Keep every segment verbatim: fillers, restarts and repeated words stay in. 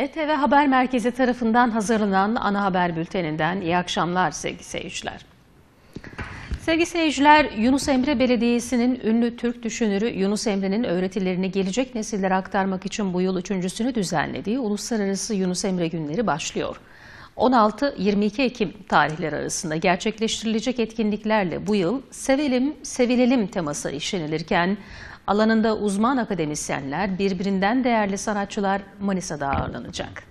E T V Haber Merkezi tarafından hazırlanan ana haber bülteninden iyi akşamlar sevgili seyirciler. Sevgili seyirciler, Yunus Emre Belediyesi'nin ünlü Türk düşünürü Yunus Emre'nin öğretilerini gelecek nesillere aktarmak için bu yıl üçüncüsünü düzenlediği Uluslararası Yunus Emre Günleri başlıyor. on altı yirmi iki Ekim tarihleri arasında gerçekleştirilecek etkinliklerle bu yıl Sevelim, Sevilelim teması işlenilirken alanında uzman akademisyenler, birbirinden değerli sanatçılar Manisa'da ağırlanacak.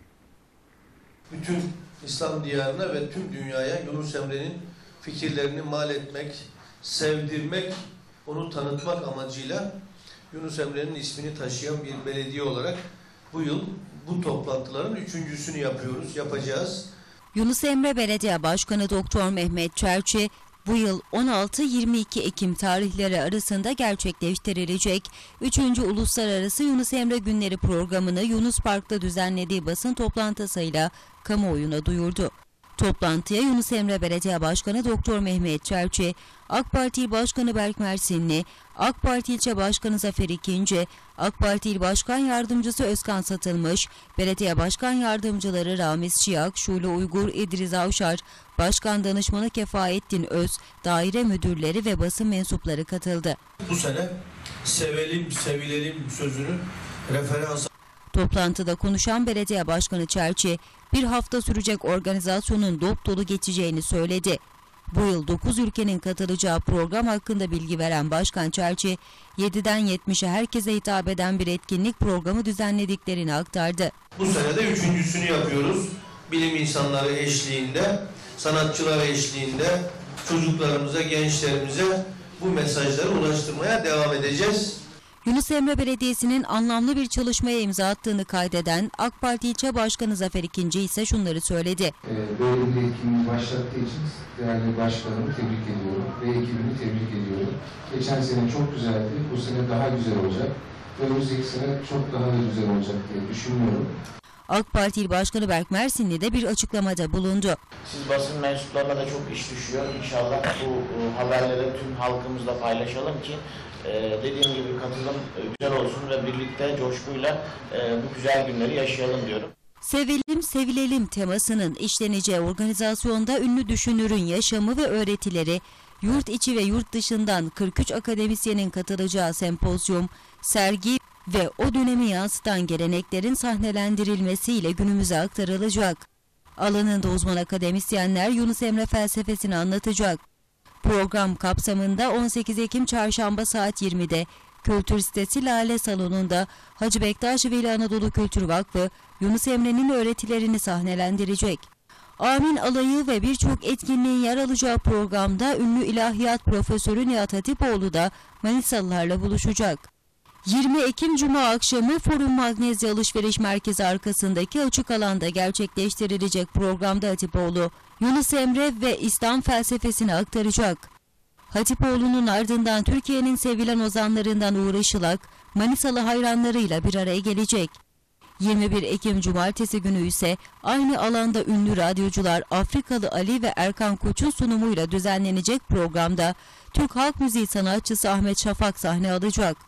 Bütün İslam diyarına ve tüm dünyaya Yunus Emre'nin fikirlerini mal etmek, sevdirmek, onu tanıtmak amacıyla Yunus Emre'nin ismini taşıyan bir belediye olarak bu yıl bu toplantıların üçüncüsünü yapıyoruz, yapacağız. Yunus Emre Belediye Başkanı Doktor Mehmet Çerçi, bu yıl on altı yirmi iki Ekim tarihleri arasında gerçekleştirilecek üçüncü Uluslararası Yunus Emre Günleri programını Yunus Park'ta düzenlediği basın toplantısıyla kamuoyuna duyurdu. Toplantıya Yunus Emre Belediye Başkanı Doktor Mehmet Çerçi, AK Parti İl Başkanı Berk Mersinli, AK Parti İlçe Başkanı Zafer İkinci, AK Parti İl Başkan Yardımcısı Özkan Satılmış, Belediye Başkan Yardımcıları Ramiz Şiyak, Şule Uygur, İdris Avşar, Başkan Danışmanı Kefaettin Öz, daire müdürleri ve basın mensupları katıldı. Bu sene sevelim, sevilelim sözünü referans. Toplantıda konuşan Belediye Başkanı Çerçi, bir hafta sürecek organizasyonun dop dolu geçeceğini söyledi. Bu yıl dokuz ülkenin katılacağı program hakkında bilgi veren Başkan Çerçi, yediden yetmişe herkese hitap eden bir etkinlik programı düzenlediklerini aktardı. Bu sene de üçüncüsünü yapıyoruz. Bilim insanları eşliğinde, sanatçılar eşliğinde çocuklarımıza, gençlerimize bu mesajları ulaştırmaya devam edeceğiz. Yunus Emre Belediyesi'nin anlamlı bir çalışmaya imza attığını kaydeden AK Parti İlçe Başkanı Zafer İkinci ise şunları söyledi. Böyle bir etkinliği başlattığı için değerli başkanımı tebrik ediyorum ve ekibini tebrik ediyorum. Geçen sene çok güzeldi, bu sene daha güzel olacak. Önümüzdeki sene çok daha da güzel olacak diye düşünüyorum. AK Parti İl Başkanı Berk Mersinli de bir açıklamada bulundu. Siz basın mensuplarına da çok iş düşüyor. İnşallah bu haberleri tüm halkımızla paylaşalım ki dediğim gibi katılım güzel olsun ve birlikte coşkuyla bu güzel günleri yaşayalım diyorum. Sevelim, sevilelim temasının işleneceği organizasyonda ünlü düşünürün yaşamı ve öğretileri, yurt içi ve yurt dışından kırk üç akademisyenin katılacağı sempozyum, sergi ve o dönemi yansıtan geleneklerin sahnelendirilmesiyle günümüze aktarılacak. Alanında uzman akademisyenler Yunus Emre felsefesini anlatacak. Program kapsamında on sekiz Ekim Çarşamba saat yirmide Kültür Sitesi Lale Salonu'nda Hacı Bektaş Veli Anadolu Kültür Vakfı Yunus Emre'nin öğretilerini sahnelendirecek. Amin Alayı ve birçok etkinliğin yer alacağı programda ünlü ilahiyat profesörü Nihat Hatipoğlu da Manisalılarla buluşacak. yirmi Ekim Cuma akşamı Forum Magnezya Alışveriş Merkezi arkasındaki açık alanda gerçekleştirilecek programda Hatipoğlu, Yunus Emre ve İslam felsefesini aktaracak. Hatipoğlu'nun ardından Türkiye'nin sevilen ozanlarından Uğur Işılak, Manisalı hayranlarıyla bir araya gelecek. yirmi bir Ekim Cumartesi günü ise aynı alanda ünlü radyocular Afrikalı Ali ve Erkan Koç'un sunumuyla düzenlenecek programda Türk halk müziği sanatçısı Ahmet Şafak sahne alacak.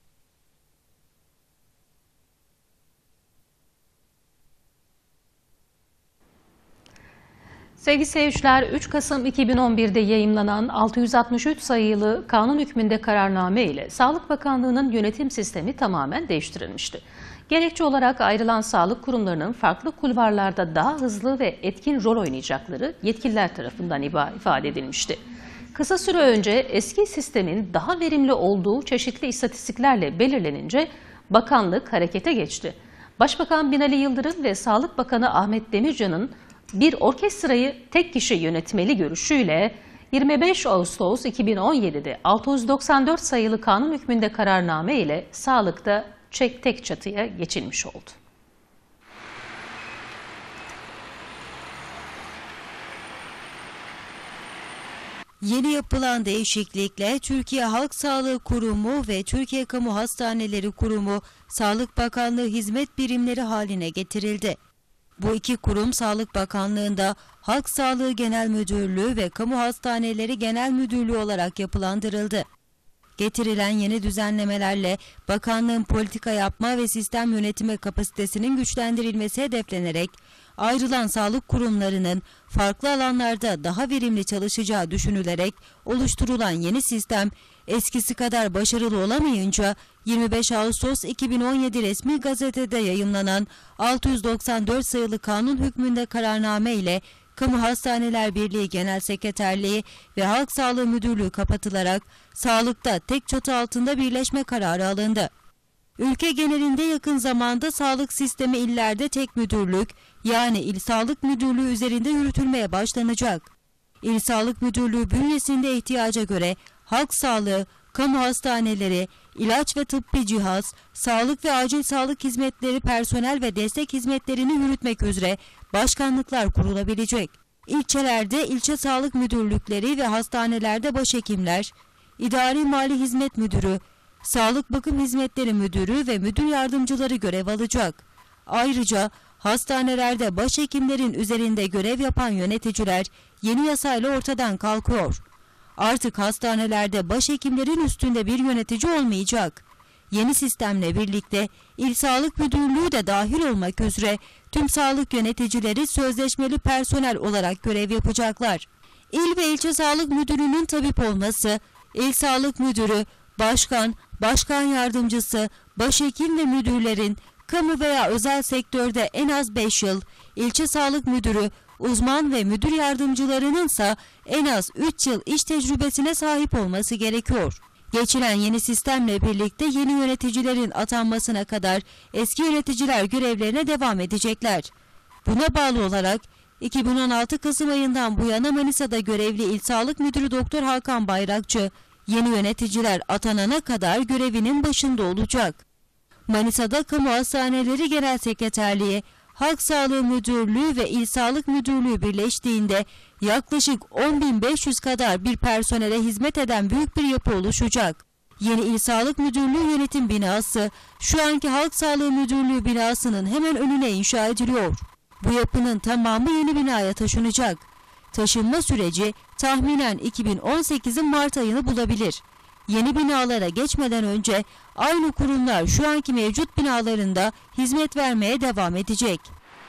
Sevgili seyirciler, üç Kasım iki bin on bir'de yayımlanan altı yüz altmış üç sayılı kanun hükmünde kararname ile Sağlık Bakanlığı'nın yönetim sistemi tamamen değiştirilmişti. Gerekçe olarak ayrılan sağlık kurumlarının farklı kulvarlarda daha hızlı ve etkin rol oynayacakları yetkililer tarafından ifade edilmişti. Kısa süre önce eski sistemin daha verimli olduğu çeşitli istatistiklerle belirlenince bakanlık harekete geçti. Başbakan Binali Yıldırım ve Sağlık Bakanı Ahmet Demircan'ın bir orkestrayı tek kişi yönetmeli görüşüyle yirmi beş Ağustos iki bin on yedi'de altı yüz doksan dört sayılı kanun hükmünde kararname ile sağlıkta çek tek çatıya geçilmiş oldu. Yeni yapılan değişiklikle Türkiye Halk Sağlığı Kurumu ve Türkiye Kamu Hastaneleri Kurumu Sağlık Bakanlığı hizmet birimleri haline getirildi. Bu iki kurum Sağlık Bakanlığı'nda Halk Sağlığı Genel Müdürlüğü ve Kamu Hastaneleri Genel Müdürlüğü olarak yapılandırıldı. Getirilen yeni düzenlemelerle bakanlığın politika yapma ve sistem yönetimi kapasitesinin güçlendirilmesi hedeflenerek ayrılan sağlık kurumlarının farklı alanlarda daha verimli çalışacağı düşünülerek oluşturulan yeni sistem eskisi kadar başarılı olamayınca yirmi beş Ağustos iki bin on yedi resmi gazetede yayımlanan altı yüz doksan dört sayılı kanun hükmünde kararname ile Kamu Hastaneler Birliği Genel Sekreterliği ve Halk Sağlığı Müdürlüğü kapatılarak sağlıkta tek çatı altında birleşme kararı alındı. Ülke genelinde yakın zamanda sağlık sistemi illerde tek müdürlük, yani İl Sağlık Müdürlüğü üzerinde yürütülmeye başlanacak. İl Sağlık Müdürlüğü bünyesinde ihtiyaca göre halk sağlığı, kamu hastaneleri, ilaç ve tıbbi cihaz, sağlık ve acil sağlık hizmetleri personel ve destek hizmetlerini yürütmek üzere başkanlıklar kurulabilecek. İlçelerde ilçe sağlık müdürlükleri ve hastanelerde başhekimler, idari mali hizmet müdürü, sağlık bakım hizmetleri müdürü ve müdür yardımcıları görev alacak. Ayrıca hastanelerde başhekimlerin üzerinde görev yapan yöneticiler yeni yasayla ortadan kalkıyor. Artık hastanelerde başhekimlerin üstünde bir yönetici olmayacak. Yeni sistemle birlikte İl Sağlık Müdürlüğü de dahil olmak üzere tüm sağlık yöneticileri sözleşmeli personel olarak görev yapacaklar. İl ve ilçe sağlık müdürünün tabip olması, İl Sağlık Müdürü, başkan, başkan yardımcısı, başhekim ve müdürlerin kamu veya özel sektörde en az beş yıl, ilçe sağlık müdürü, uzman ve müdür yardımcılarının ise en az üç yıl iş tecrübesine sahip olması gerekiyor. Geçilen yeni sistemle birlikte yeni yöneticilerin atanmasına kadar eski yöneticiler görevlerine devam edecekler. Buna bağlı olarak iki bin on altı Kasım ayından bu yana Manisa'da görevli İl Sağlık Müdürü Doktor Hakan Bayrakçı, yeni yöneticiler atanana kadar görevinin başında olacak. Manisa'da Kamu Hastaneleri Genel Sekreterliği, Halk Sağlığı Müdürlüğü ve İl Sağlık Müdürlüğü birleştiğinde yaklaşık on bin beş yüz kadar bir personele hizmet eden büyük bir yapı oluşacak. Yeni İl Sağlık Müdürlüğü yönetim binası, şu anki Halk Sağlığı Müdürlüğü binasının hemen önüne inşa ediliyor. Bu yapının tamamı yeni binaya taşınacak. Taşınma süreci tahminen iki bin on sekizin Mart ayını bulabilir. Yeni binalara geçmeden önce aynı kurumlar şu anki mevcut binalarında hizmet vermeye devam edecek.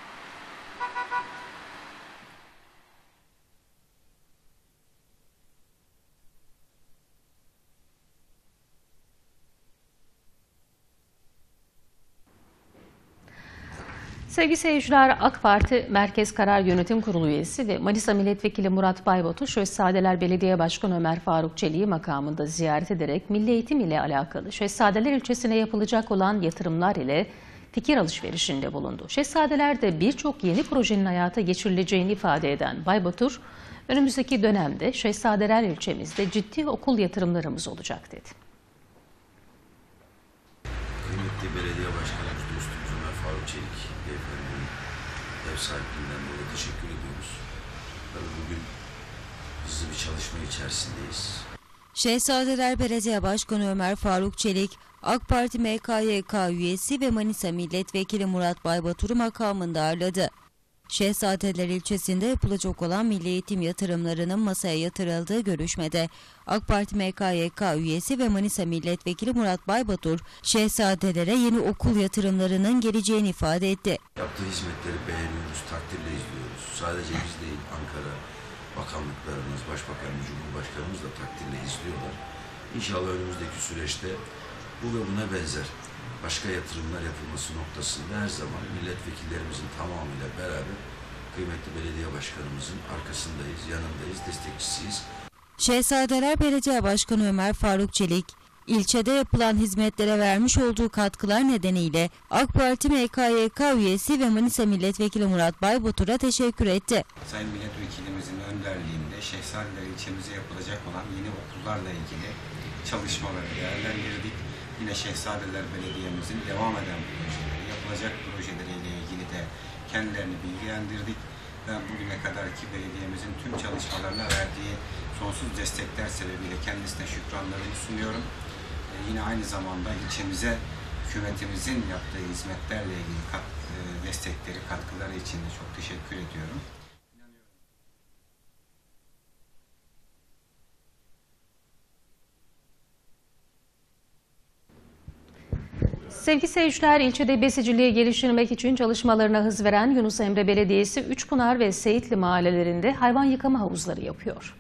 Sevgili seyirciler, AK Parti Merkez Karar Yönetim Kurulu üyesi ve Manisa Milletvekili Murat Baybatur, Şehzadeler Belediye Başkanı Ömer Faruk Çelik'i makamında ziyaret ederek milli eğitim ile alakalı Şehzadeler ilçesine yapılacak olan yatırımlar ile fikir alışverişinde bulundu. Şehzadeler'de birçok yeni projenin hayata geçirileceğini ifade eden Baybatur, önümüzdeki dönemde Şehzadeler ilçemizde ciddi okul yatırımlarımız olacak dedi. Kıymetli Belediye Başkanımız dostumuz Ömer Faruk Çelik beyefendinin ev sahipliğinden dolayı teşekkür ediyoruz. Tabii bugün hızlı bir çalışma içerisindeyiz. Şehzadeler Belediye Başkanı Ömer Faruk Çelik, AK Parti M K Y K üyesi ve Manisa Milletvekili Murat Baybatur'u makamında ağırladı. Şehzadeler ilçesinde yapılacak olan milli eğitim yatırımlarının masaya yatırıldığı görüşmede AK Parti M K Y K üyesi ve Manisa Milletvekili Murat Baybatur, Şehzadelere yeni okul yatırımlarının geleceğini ifade etti. Yaptığı hizmetleri beğeniyoruz, takdirle izliyoruz. Sadece biz değil, Ankara bakanlıklarımız, başbakanımız, cumhurbaşkanımız da takdirle izliyorlar. İnşallah önümüzdeki süreçte bu ve buna benzer başka yatırımlar yapılması noktasında her zaman milletvekillerimizin tamamıyla beraber kıymetli belediye başkanımızın arkasındayız, yanındayız, destekçisiyiz. Şehzadeler Belediye Başkanı Ömer Faruk Çelik, ilçede yapılan hizmetlere vermiş olduğu katkılar nedeniyle AK Parti M K Y K üyesi ve Manisa Milletvekili Murat Baybatur'a teşekkür etti. Sayın Milletvekilimizin önderliğinde Şehzadeler ilçemize yapılacak olan yeni okullarla ilgili çalışmaları değerlendirdik. Yine Şehzadeler Belediye'mizin devam eden projeleri, yapılacak projeleriyle ilgili de kendilerini bilgilendirdik. Ben bugüne kadarki belediyemizin tüm çalışmalarına verdiği sonsuz destekler sebebiyle kendisine şükranlarımı sunuyorum. Ee, yine aynı zamanda ilçemize hükümetimizin yaptığı hizmetlerle ilgili kat, e, destekleri, katkıları için de çok teşekkür ediyorum. Sevgili seyirciler, ilçede besiciliği geliştirmek için çalışmalarına hız veren Yunus Emre Belediyesi Üçpınar ve Seyitli mahallelerinde hayvan yıkama havuzları yapıyor.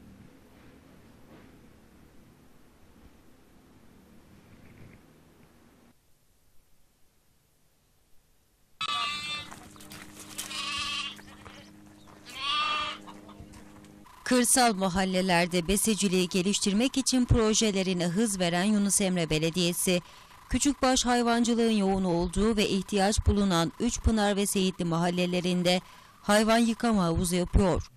Kırsal mahallelerde besiciliği geliştirmek için projelerine hız veren Yunus Emre Belediyesi, küçükbaş hayvancılığın yoğun olduğu ve ihtiyaç bulunan Üçpınar ve Seyitli mahallelerinde hayvan yıkama havuzu yapıyor.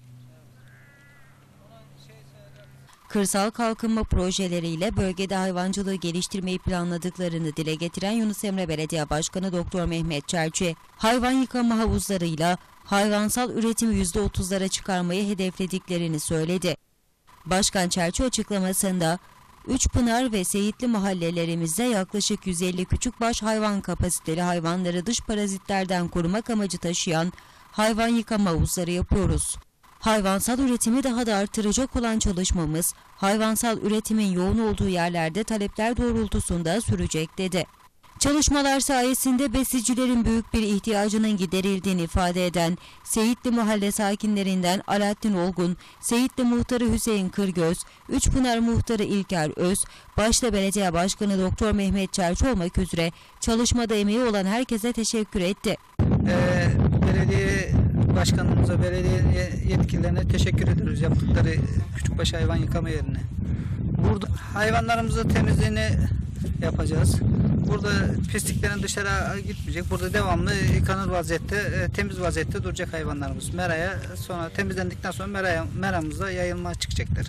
Kırsal kalkınma projeleriyle bölgede hayvancılığı geliştirmeyi planladıklarını dile getiren Yunus Emre Belediye Başkanı Doktor Mehmet Çerçi, hayvan yıkama havuzlarıyla hayvansal üretimi yüzde otuzlara çıkarmayı hedeflediklerini söyledi. Başkan Çerçi açıklamasında, Üçpınar ve Seyitli mahallelerimizde yaklaşık yüz elli küçükbaş hayvan kapasiteli hayvanları dış parazitlerden korumak amacı taşıyan hayvan yıkama havuzları yapıyoruz. Hayvansal üretimi daha da artıracak olan çalışmamız, hayvansal üretimin yoğun olduğu yerlerde talepler doğrultusunda sürecek dedi. Çalışmalar sayesinde besicilerin büyük bir ihtiyacının giderildiğini ifade eden Seyitli mahalle sakinlerinden Alaaddin Olgun, Seyitli muhtarı Hüseyin Kırgöz, Üçpınar muhtarı İlker Öz, başta belediye başkanı Doktor Mehmet Çerçi olmak üzere çalışmada emeği olan herkese teşekkür etti. Ee, belediye başkanımıza, belediye yetkililerine teşekkür ediyoruz yaptıkları küçükbaş hayvan yıkama yerine. Burada hayvanlarımızın temizliğini yapacağız. Burada pisliklerin dışarı gitmeyecek. Burada devamlı yıkanır vaziyette, temiz vaziyette duracak hayvanlarımız. Meraya sonra temizlendikten sonra meraya, meramızda yayılma çıkacaklar.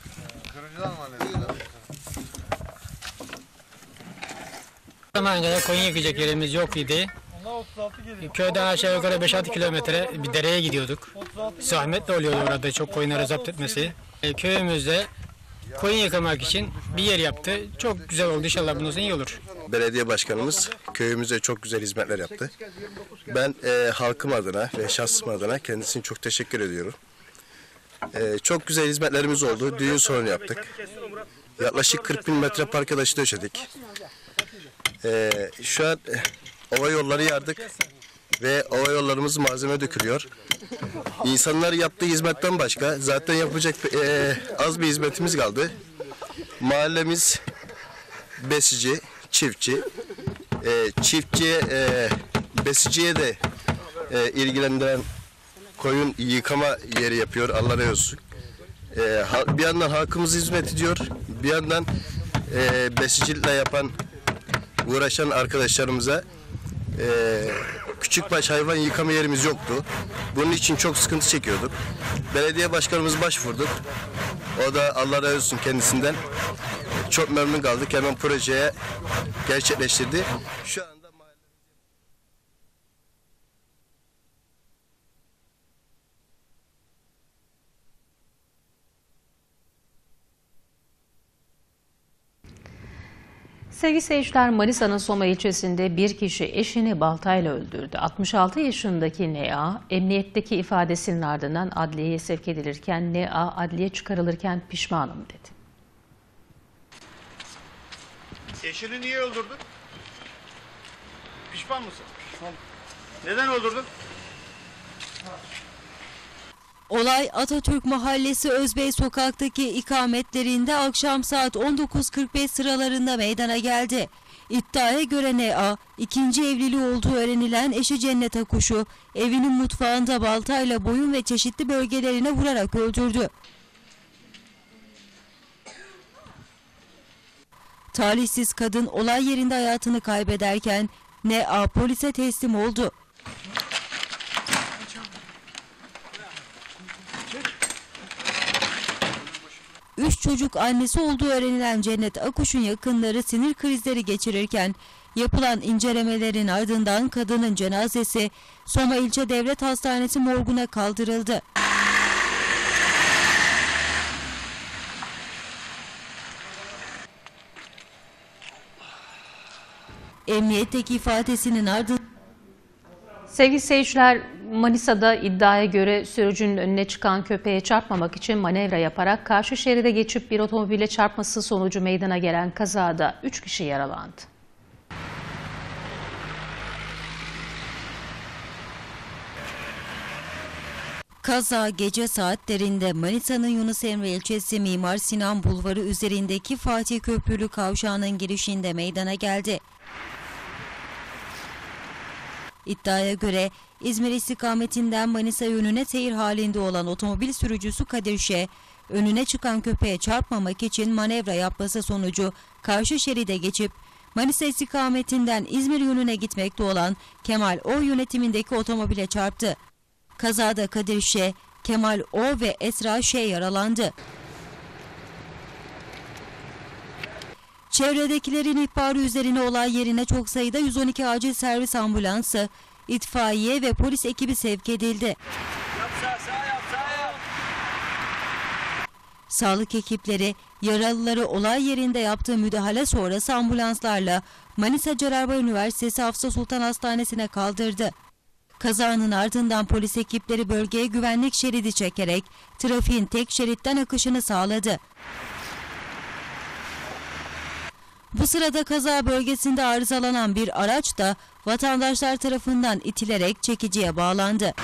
Zamanında koyun yıkayacak yerimiz yok idi. Köyden aşağı yukarı beş altı kilometre bir dereye gidiyorduk. Zahmetli oluyordu orada çok koyunları zapt etmesi. Köyümüzde koyun yıkamak için bir yer yaptı. Çok güzel oldu. İnşallah bundan sonra iyi olur. Belediye başkanımız köyümüze çok güzel hizmetler yaptı. Ben e, halkım adına ve şahsım adına kendisine çok teşekkür ediyorum. E, çok güzel hizmetlerimiz oldu. Düğün salonu yaptık. Yaklaşık kırk bin metre park adaşı döşedik. E, şu an e, ova yolları yardık ve ova yollarımız malzeme dökülüyor. İnsanlar yaptığı hizmetten başka zaten yapacak e, az bir hizmetimiz kaldı. Mahallemiz besici, çiftçi. E, çiftçiye, e, besiciye de e, ilgilendiren koyun yıkama yeri yapıyor. Allah razı olsun. E, bir yandan halkımız hizmet ediyor. Bir yandan e, besicilikle yapan, uğraşan arkadaşlarımıza e, küçükbaş hayvan yıkama yerimiz yoktu. Bunun için çok sıkıntı çekiyorduk. Belediye başkanımız başvurduk. O da Allah razı olsun kendisinden. Çok memnun kaldık. Hemen projeye gerçekleştirdi. Şu anda Sevgili seyirciler, Manisa'nın Soma ilçesinde bir kişi eşini baltayla öldürdü. altmış altı yaşındaki N A, emniyetteki ifadesinin ardından adliyeye sevk edilirken N A adliye çıkarılırken pişmanım dedi. Eşini niye öldürdün? Pişman mısın? Pişman. Neden öldürdün? Olay Atatürk Mahallesi Özbey Sokak'taki ikametlerinde akşam saat on dokuz kırk beş sıralarında meydana geldi. İddiaya göre N A, ikinci evliliği olduğu öğrenilen eşi Cennet Akuş'u evinin mutfağında baltayla boyun ve çeşitli bölgelerine vurarak öldürdü. Talihsiz kadın olay yerinde hayatını kaybederken N A polise teslim oldu. Üç çocuk annesi olduğu öğrenilen Cennet Akuş'un yakınları sinir krizleri geçirirken yapılan incelemelerin ardından kadının cenazesi Soma İlçe Devlet Hastanesi morguna kaldırıldı. Emniyetteki ifadesinin ardından Sevgili seyirciler, Manisa'da iddiaya göre sürücünün önüne çıkan köpeğe çarpmamak için manevra yaparak karşı şeride geçip bir otomobile çarpması sonucu meydana gelen kazada üç kişi yaralandı. Kaza gece saatlerinde Manisa'nın Yunus Emre ilçesi Mimar Sinan Bulvarı üzerindeki Fatih Köprülü kavşağının girişinde meydana geldi. İddiaya göre İzmir istikametinden Manisa yönüne seyir halinde olan otomobil sürücüsü Kadir Ş, önüne çıkan köpeğe çarpmamak için manevra yapması sonucu karşı şeride geçip Manisa istikametinden İzmir yönüne gitmekte olan Kemal O yönetimindeki otomobile çarptı. Kazada Kadir Ş, Kemal O ve Esra Ş yaralandı. Çevredekilerin ihbarı üzerine olay yerine çok sayıda yüz on iki acil servis ambulansı, itfaiye ve polis ekibi sevk edildi. Sağlık ekipleri yaralıları olay yerinde yaptığı müdahale sonrası ambulanslarla Manisa Cerrahpaşa Üniversitesi Hafsa Sultan Hastanesi'ne kaldırdı. Kazanın ardından polis ekipleri bölgeye güvenlik şeridi çekerek trafiğin tek şeritten akışını sağladı. Bu sırada kaza bölgesinde arızalanan bir araç da vatandaşlar tarafından itilerek çekiciye bağlandı.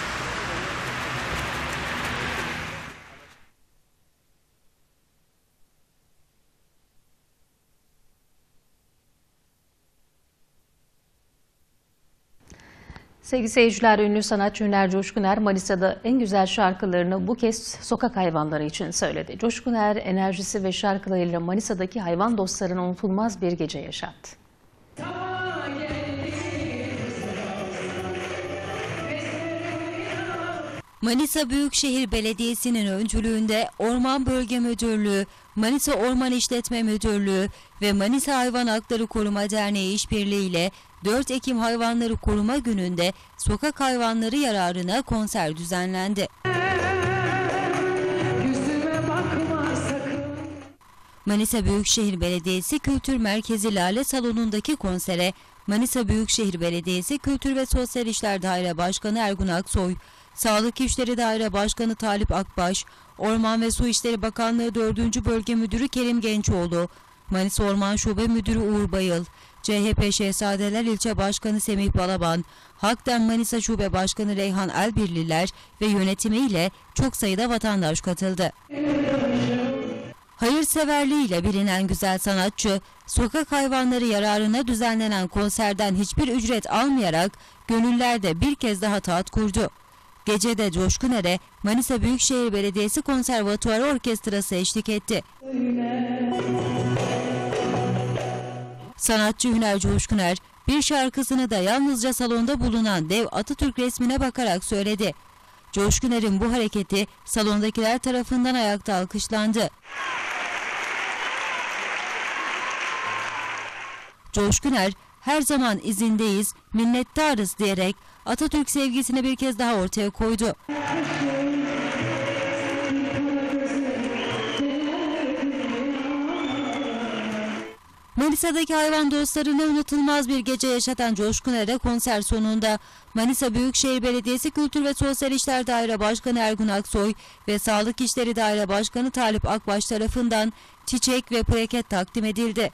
Sevgili seyirciler, ünlü sanatçı Hüner Coşkuner Manisa'da en güzel şarkılarını bu kez sokak hayvanları için söyledi. Coşkuner enerjisi ve şarkılarıyla Manisa'daki hayvan dostlarına unutulmaz bir gece yaşattı. Manisa Büyükşehir Belediyesi'nin öncülüğünde Orman Bölge Müdürlüğü, Manisa Orman İşletme Müdürlüğü ve Manisa Hayvan Hakları Koruma Derneği işbirliğiyle dört Ekim Hayvanları Koruma Günü'nde sokak hayvanları yararına konser düzenlendi. Manisa Büyükşehir Belediyesi Kültür Merkezi Lale Salonu'ndaki konsere Manisa Büyükşehir Belediyesi Kültür ve Sosyal İşler Daire Başkanı Ergun Aksoy, Sağlık İşleri Daire Başkanı Talip Akbaş, Orman ve Su İşleri Bakanlığı dördüncü Bölge Müdürü Kerim Gençoğlu, Manisa Orman Şube Müdürü Uğur Bayıl, C H P Şehzadeler İlçe Başkanı Semih Balaban, Hak'tan Manisa Şube Başkanı Reyhan Elbirliler ve yönetimiyle çok sayıda vatandaş katıldı. Hayırseverliğiyle bilinen güzel sanatçı, sokak hayvanları yararına düzenlenen konserden hiçbir ücret almayarak gönüllerde bir kez daha taat kurdu. Gecede Coşkuner'e Manisa Büyükşehir Belediyesi Konservatuarı Orkestrası eşlik etti. Sanatçı Hüner Coşkuner bir şarkısını da yalnızca salonda bulunan dev Atatürk resmine bakarak söyledi. Coşkuner'in bu hareketi salondakiler tarafından ayakta alkışlandı. Coşkuner, her zaman izindeyiz, minnettarız diyerek Atatürk sevgisini bir kez daha ortaya koydu. Manisa'daki hayvan dostlarına unutulmaz bir gece yaşatan Coşkuner'e konser sonunda Manisa Büyükşehir Belediyesi Kültür ve Sosyal İşler Daire Başkanı Ergun Aksoy ve Sağlık İşleri Daire Başkanı Talip Akbaş tarafından çiçek ve plaket takdim edildi.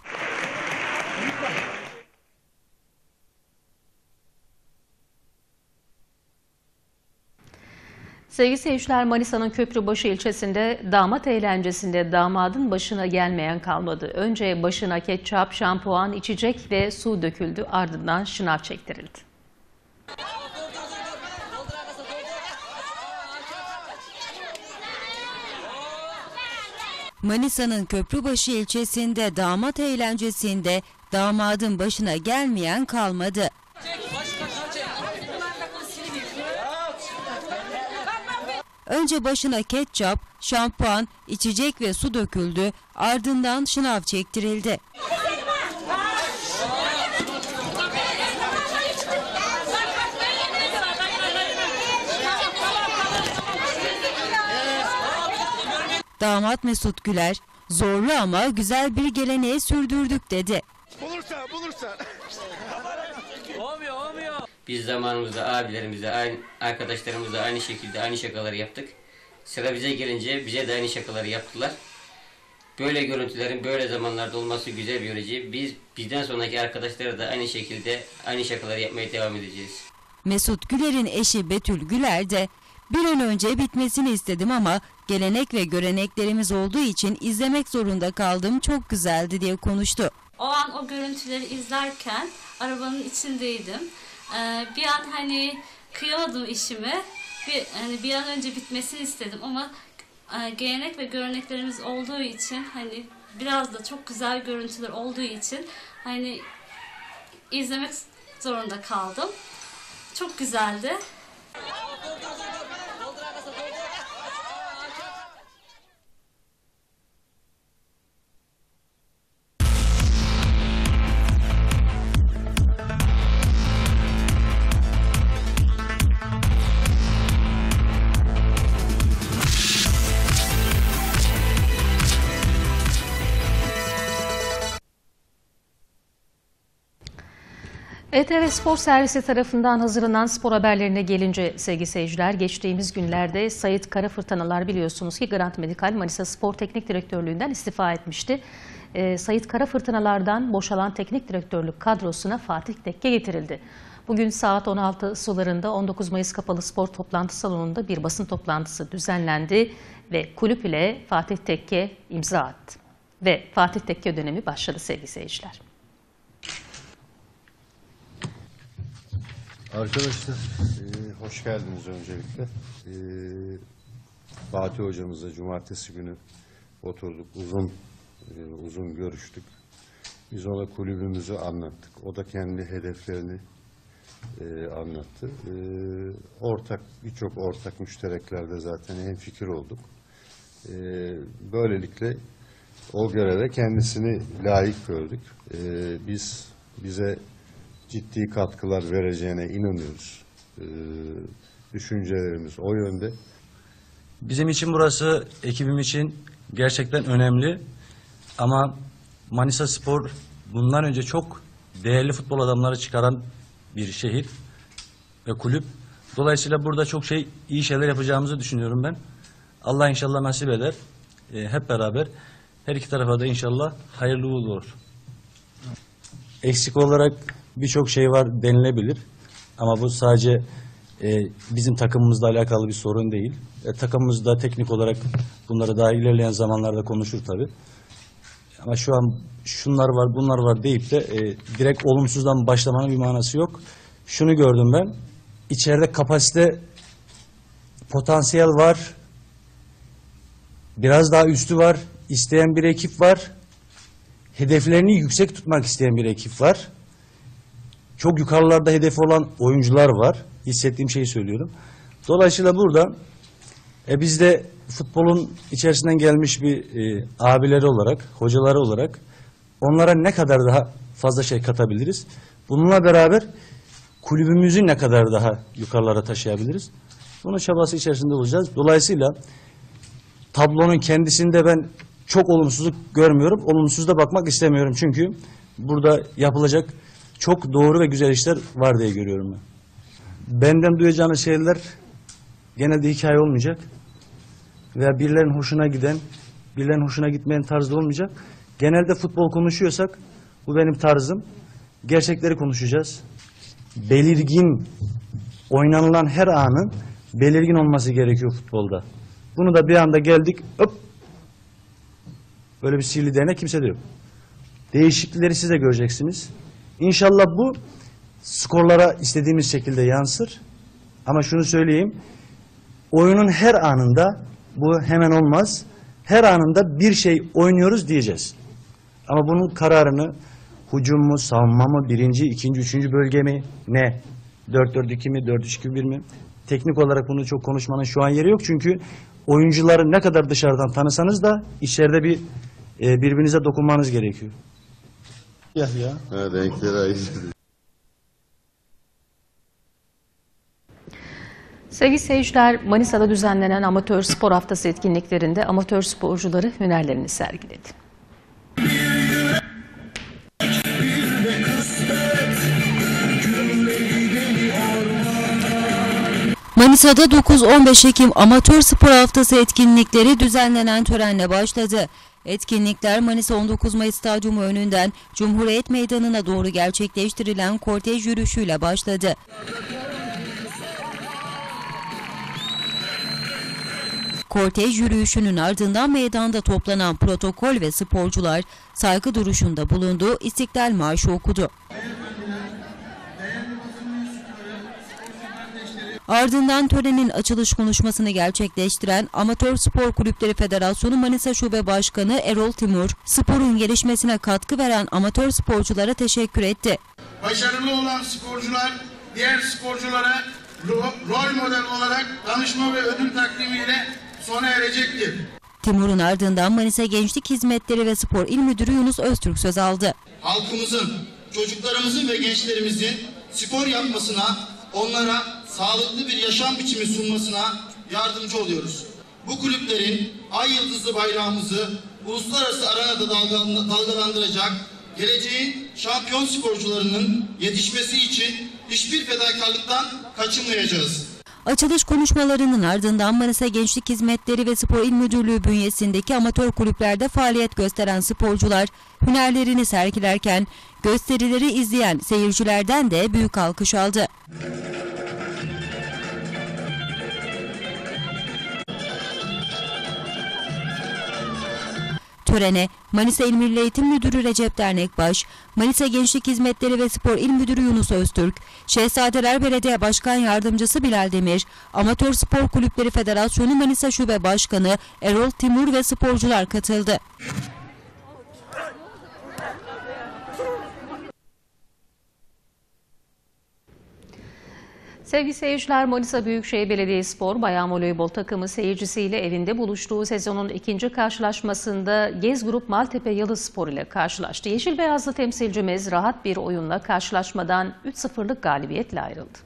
Sevgili seyirciler, Manisa'nın Köprübaşı ilçesinde damat eğlencesinde damadın başına gelmeyen kalmadı. Önce başına ketçap, şampuan, içecek ve su döküldü, ardından şınav çektirildi. Manisa'nın Köprübaşı ilçesinde damat eğlencesinde damadın başına gelmeyen kalmadı. Önce başına ketçap, şampuan, içecek ve su döküldü, ardından şınav çektirildi. Damat Mesut Güler, zorlu ama güzel bir geleneği sürdürdük dedi. Bulursa, bulursa. Olmuyor, olmuyor. Biz zamanımızda abilerimizle, aynı, arkadaşlarımızla aynı şekilde aynı şakaları yaptık. Sıra bize gelince bize de aynı şakaları yaptılar. Böyle görüntülerin böyle zamanlarda olması güzel bir görece. Biz bizden sonraki arkadaşlara da aynı şekilde aynı şakaları yapmaya devam edeceğiz. Mesut Güler'in eşi Betül Güler de Bir an önce bitmesini istedim ama gelenek ve göreneklerimiz olduğu için izlemek zorunda kaldım. Çok güzeldi diye konuştu. O an o görüntüleri izlerken arabanın içindeydim. Ee, bir an hani kıyamadım işimi. Bir, hani bir an önce bitmesini istedim ama e, gelenek ve göreneklerimiz olduğu için hani biraz da çok güzel görüntüler olduğu için hani izlemek zorunda kaldım. Çok güzeldi. E T V Spor Servisi tarafından hazırlanan spor haberlerine gelince sevgili seyirciler, geçtiğimiz günlerde Sait Karafırtınalar biliyorsunuz ki Grant Medical Manisa Spor Teknik Direktörlüğü'nden istifa etmişti. E, Sait Karafırtınalar'dan boşalan teknik direktörlük kadrosuna Fatih Tekke getirildi. Bugün saat on altı sularında on dokuz Mayıs Kapalı Spor Toplantı Salonu'nda bir basın toplantısı düzenlendi ve kulüp ile Fatih Tekke imza attı. Ve Fatih Tekke dönemi başladı sevgili seyirciler. Arkadaşlar e, hoş geldiniz öncelikle. E, Fatih hocamızla cumartesi günü oturduk, uzun e, uzun görüştük. Biz ona kulübümüzü anlattık. O da kendi hedeflerini e, anlattı. E, ortak birçok ortak müştereklerde zaten hemfikir olduk. E, böylelikle o göreve kendisini layık gördük. E, biz bize ciddi katkılar vereceğine inanıyoruz. Ee, düşüncelerimiz o yönde. Bizim için burası, ekibim için gerçekten önemli. Ama Manisa Spor bundan önce çok değerli futbol adamları çıkaran bir şehir ve kulüp. Dolayısıyla burada çok şey, iyi şeyler yapacağımızı düşünüyorum ben. Allah inşallah nasip eder. Ee, hep beraber her iki tarafa da inşallah hayırlı uğurlu olur. Eksik olarak birçok şey var denilebilir ama bu sadece e, bizim takımımızla alakalı bir sorun değil. E, takımımızda teknik olarak bunları daha ilerleyen zamanlarda konuşur tabii. Ama şu an şunlar var, bunlar var deyip de e, direkt olumsuzdan başlamanın bir manası yok. Şunu gördüm ben, içeride kapasite, potansiyel var, biraz daha üstü var, isteyen bir ekip var, hedeflerini yüksek tutmak isteyen bir ekip var. Çok yukarılarda hedefi olan oyuncular var. Hissettiğim şeyi söylüyorum. Dolayısıyla burada e, biz de futbolun içerisinden gelmiş bir e, abileri olarak, hocaları olarak onlara ne kadar daha fazla şey katabiliriz? Bununla beraber kulübümüzü ne kadar daha yukarılara taşıyabiliriz? Bunun çabası içerisinde olacağız. Dolayısıyla tablonun kendisinde ben çok olumsuzluk görmüyorum. Olumsuz da bakmak istemiyorum. Çünkü burada yapılacak çok doğru ve güzel işler var diye görüyorum ben. Benden duyacağınız şeyler genelde hikaye olmayacak. Veya birilerinin hoşuna giden, birilerinin hoşuna gitmeyen tarzda olmayacak. Genelde futbol konuşuyorsak bu benim tarzım. Gerçekleri konuşacağız. Belirgin, oynanılan her anın belirgin olması gerekiyor futbolda. Bunu da bir anda geldik, hop, böyle bir sihirli değnek kimsede yok. Değişiklikleri siz de göreceksiniz. İnşallah bu skorlara istediğimiz şekilde yansır. Ama şunu söyleyeyim, oyunun her anında, bu hemen olmaz, her anında bir şey oynuyoruz diyeceğiz. Ama bunun kararını hücum mu, savunma mı, birinci, ikinci, üçüncü bölge mi, ne? dört dört iki mi, dört üç iki bir mi? Teknik olarak bunu çok konuşmanın şu an yeri yok. Çünkü oyuncuları ne kadar dışarıdan tanısanız da içeride bir e, birbirinize dokunmanız gerekiyor. Ya ya. Ha, renkleri ayırt. Sevgili seyirciler, Manisa'da düzenlenen amatör spor haftası etkinliklerinde amatör sporcuları hünerlerini sergiledi. Manisa'da dokuz on beş Ekim Amatör Spor Haftası etkinlikleri düzenlenen törenle başladı. Etkinlikler Manisa on dokuz Mayıs Stadyumu önünden Cumhuriyet Meydanı'na doğru gerçekleştirilen kortej yürüyüşüyle başladı. Kortej yürüyüşünün ardından meydanda toplanan protokol ve sporcular saygı duruşunda bulundu, İstiklal Marşı okudu. Ardından törenin açılış konuşmasını gerçekleştiren Amatör Spor Kulüpleri Federasyonu Manisa Şube Başkanı Erol Timur, sporun gelişmesine katkı veren amatör sporculara teşekkür etti. Başarılı olan sporcular diğer sporculara rol model olarak danışma ve ödül takdimiyle sona erecektir. Timur'un ardından Manisa Gençlik Hizmetleri ve Spor İl Müdürü Yunus Öztürk söz aldı. Halkımızın, çocuklarımızın ve gençlerimizin spor yapmasına, onlara sağlıklı bir yaşam biçimi sunmasına yardımcı oluyoruz. Bu kulüplerin ay yıldızlı bayrağımızı uluslararası arenada dalgalandıracak, geleceğin şampiyon sporcularının yetişmesi için hiçbir fedakarlıktan kaçınmayacağız. Açılış konuşmalarının ardından Manisa Gençlik Hizmetleri ve Spor İl Müdürlüğü bünyesindeki amatör kulüplerde faaliyet gösteren sporcular hünerlerini sergilerken gösterileri izleyen seyircilerden de büyük alkış aldı. Törene Manisa İl Milli Eğitim Müdürü Recep Dernekbaş, Manisa Gençlik Hizmetleri ve Spor İl Müdürü Yunus Öztürk, Şehzadeler Belediye Başkan Yardımcısı Bilal Demir, Amatör Spor Kulüpleri Federasyonu Manisa Şube Başkanı Erol Timur ve sporcular katıldı. Sevgili seyirciler, Manisa Büyükşehir Belediyespor Bayan Voleybol takımı seyircisiyle evinde buluştuğu sezonun ikinci karşılaşmasında Gez Grup Maltepe Yalıspor ile karşılaştı. Yeşil beyazlı temsilcimiz rahat bir oyunla karşılaşmadan üç sıfırlık galibiyetle ayrıldı.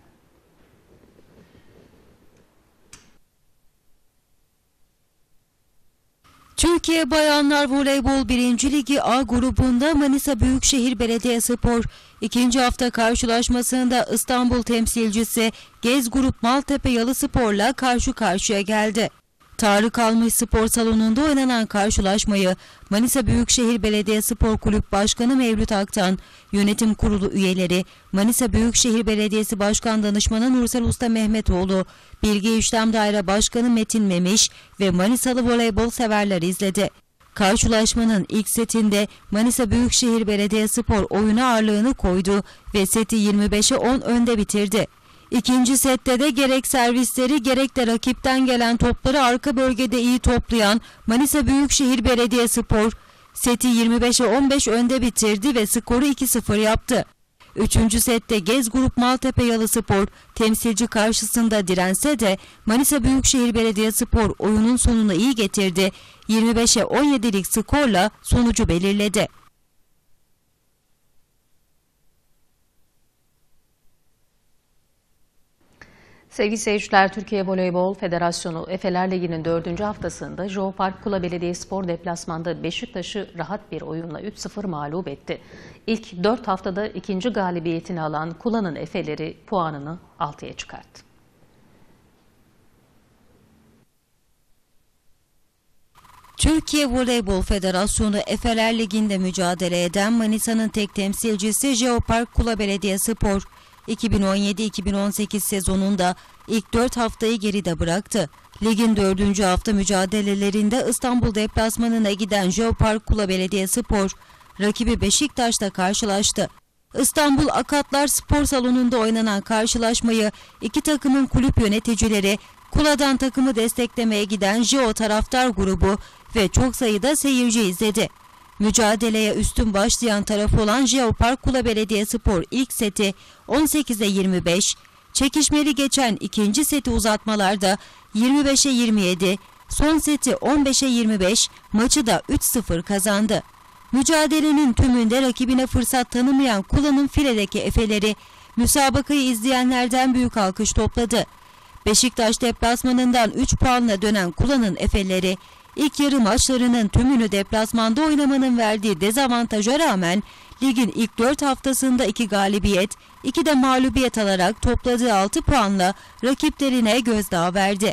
Türkiye Bayanlar Voleybol birinci Ligi A grubunda Manisa Büyükşehir Belediyespor ikinci hafta karşılaşmasında İstanbul temsilcisi Gez Grup Maltepe Yalıspor'la karşı karşıya geldi. Tarık Almış Spor Salonu'nda oynanan karşılaşmayı Manisa Büyükşehir Belediyespor Kulüp Başkanı Mevlüt Aktan, yönetim kurulu üyeleri, Manisa Büyükşehir Belediyesi Başkan Danışmanı Nursel Usta Mehmetoğlu, Bilgi İşlem Daire Başkanı Metin Memiş ve Manisalı voleybol severler izledi. Karşılaşmanın ilk setinde Manisa Büyükşehir Belediyespor oyuna ağırlığını koydu ve seti yirmi beşe on önde bitirdi. İkinci sette de gerek servisleri gerek de rakipten gelen topları arka bölgede iyi toplayan Manisa Büyükşehir Belediyespor seti yirmi beşe on beş önde bitirdi ve skoru iki sıfır yaptı. Üçüncü sette Gez Grup Maltepe Yalıspor temsilci karşısında dirense de Manisa Büyükşehir Belediyespor oyunun sonunu iyi getirdi. yirmi beşe on yedilik skorla sonucu belirledi. Sevgili seyirciler, Türkiye Voleybol Federasyonu Efeler Ligi'nin dördüncü haftasında Jeopark Kula Belediyespor deplasmanda Beşiktaş'ı rahat bir oyunla üç sıfır mağlup etti. İlk dört haftada ikinci galibiyetini alan Kula'nın Efeleri puanını altıya çıkarttı. Türkiye Voleybol Federasyonu Efeler Ligi'nde mücadele eden Manisa'nın tek temsilcisi Jeopark Kula Belediyespor, iki bin on yedi iki bin on sekiz sezonunda ilk dört haftayı geride bıraktı. Ligin dördüncü hafta mücadelelerinde İstanbul deplasmanına giden Jeopark Kula Belediyespor, rakibi Beşiktaş'ta karşılaştı. İstanbul Akatlar Spor Salonu'nda oynanan karşılaşmayı iki takımın kulüp yöneticileri, Kula'dan takımı desteklemeye giden Jeo taraftar grubu ve çok sayıda seyirci izledi. Mücadeleye üstün başlayan taraf olan Jeopark Kula Belediyespor ilk seti on sekize yirmi beş, çekişmeli geçen ikinci seti uzatmalarda yirmi beşe yirmi yedi, son seti on beşe yirmi beş, maçı da üç sıfır kazandı. Mücadelenin tümünde rakibine fırsat tanımayan Kula'nın filedeki Efeleri, müsabakayı izleyenlerden büyük alkış topladı. Beşiktaş deplasmanından üç puanla dönen Kula'nın Efeleri, İlk yarı maçlarının tümünü deplasmanda oynamanın verdiği dezavantaja rağmen ligin ilk dört haftasında iki galibiyet, iki de mağlubiyet alarak topladığı altı puanla rakiplerine gözdağı verdi.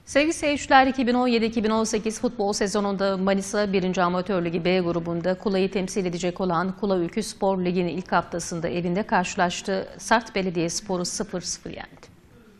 Sevgili seyirciler, iki bin on yedi iki bin on sekiz futbol sezonunda Manisa birinci Amatör Ligi B grubunda Kula'yı temsil edecek olan Kula Ülküspor Ligi'nin ilk haftasında evinde karşılaştığı Sart Belediyespor'u sıfır sıfır yendi.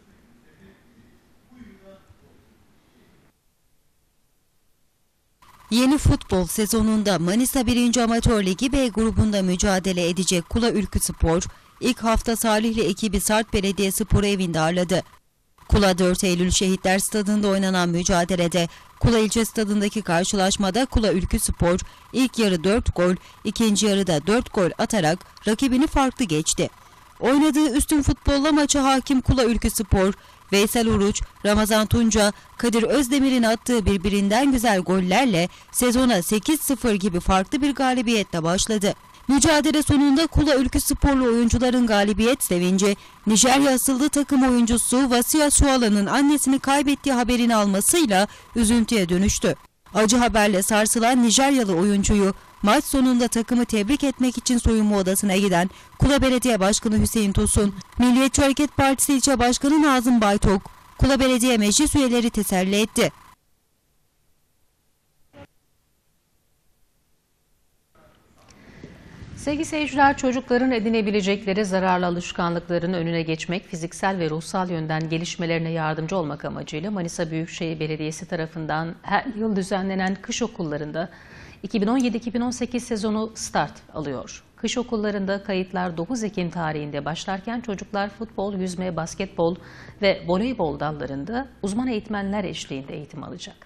Yeni futbol sezonunda Manisa birinci Amatör Ligi B grubunda mücadele edecek Kula Ülküspor, ilk hafta Salihli ekibi Sart Belediyespor'u evinde ağırladı. Kula dört Eylül Şehitler Stadı'nda oynanan mücadelede Kula ilçe stadındaki karşılaşmada Kula Ülküspor ilk yarı dört gol, ikinci yarıda dört gol atarak rakibini farklı geçti. Oynadığı üstün futbolla maça hakim Kula Ülküspor, Veysel Uruç, Ramazan Tunca, Kadir Özdemir'in attığı birbirinden güzel gollerle sezona sekiz sıfır gibi farklı bir galibiyetle başladı. Mücadele sonunda Kula Ülküsporlu oyuncuların galibiyet sevinci, Nijerya asıllı takım oyuncusu Vasya Suala'nın annesini kaybettiği haberini almasıyla üzüntüye dönüştü. Acı haberle sarsılan Nijeryalı oyuncuyu maç sonunda takımı tebrik etmek için soyunma odasına giden Kula Belediye Başkanı Hüseyin Tosun, Milliyetçi Hareket Partisi İlçe Başkanı Nazım Baytok, Kula Belediye Meclis üyeleri teselli etti. Sevgili seyirciler, çocukların edinebilecekleri zararlı alışkanlıkların önüne geçmek, fiziksel ve ruhsal yönden gelişmelerine yardımcı olmak amacıyla Manisa Büyükşehir Belediyesi tarafından her yıl düzenlenen kış okullarında iki bin on yedi iki bin on sekiz sezonu start alıyor. Kış okullarında kayıtlar dokuz Ekim tarihinde başlarken çocuklar futbol, yüzme, basketbol ve voleybol dallarında uzman eğitmenler eşliğinde eğitim alacak.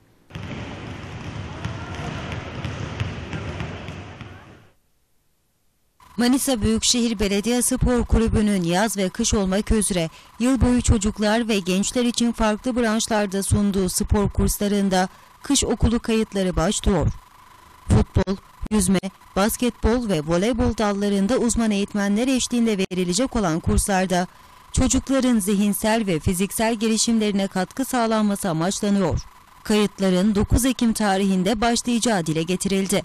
Manisa Büyükşehir Belediye Spor Kulübü'nün yaz ve kış olmak üzere yıl boyu çocuklar ve gençler için farklı branşlarda sunduğu spor kurslarında kış okulu kayıtları başlıyor. Futbol, yüzme, basketbol ve voleybol dallarında uzman eğitmenler eşliğinde verilecek olan kurslarda çocukların zihinsel ve fiziksel gelişimlerine katkı sağlanması amaçlanıyor. Kayıtların dokuz Ekim tarihinde başlayacağı dile getirildi.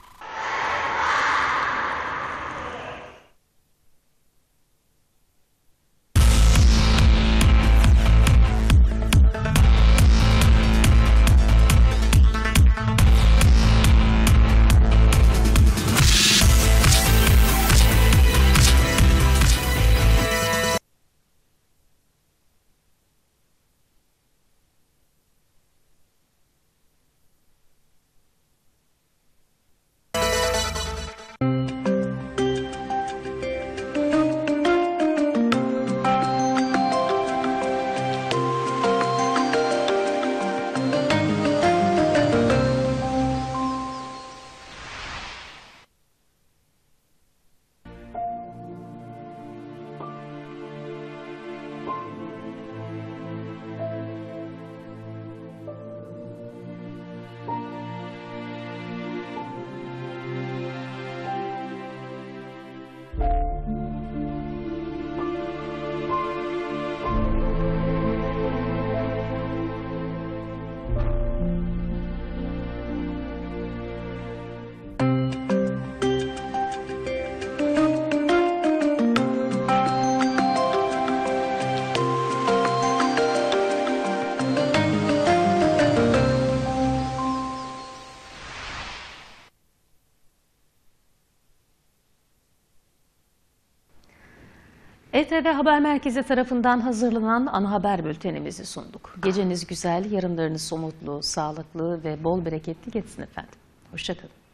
E T V Haber Merkezi tarafından hazırlanan ana haber bültenimizi sunduk. Geceniz güzel, yarınlarınız umutlu, sağlıklı ve bol bereketli geçsin efendim. Hoşça kalın.